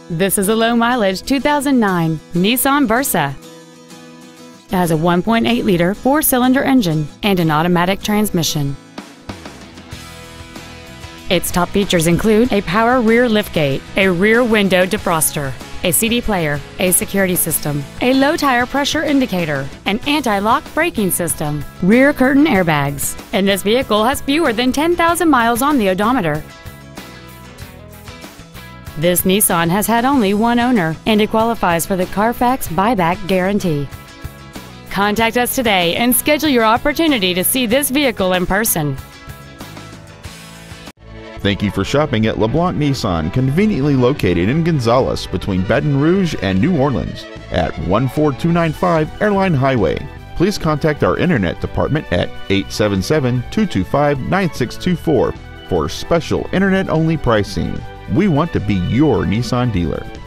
This is a low-mileage 2009 Nissan Versa. It has a 1.8-liter four-cylinder engine and an automatic transmission. Its top features include a power rear liftgate, a rear window defroster, a CD player, a security system, a low tire pressure indicator, an anti-lock braking system, rear curtain airbags, and this vehicle has fewer than 10,000 miles on the odometer. This Nissan has had only one owner, and it qualifies for the Carfax buyback guarantee. Contact us today and schedule your opportunity to see this vehicle in person. Thank you for shopping at LeBlanc Nissan, conveniently located in Gonzales between Baton Rouge and New Orleans at 14295 Airline Highway. Please contact our internet department at 877-225-9624 for special internet-only pricing. We want to be your Nissan dealer.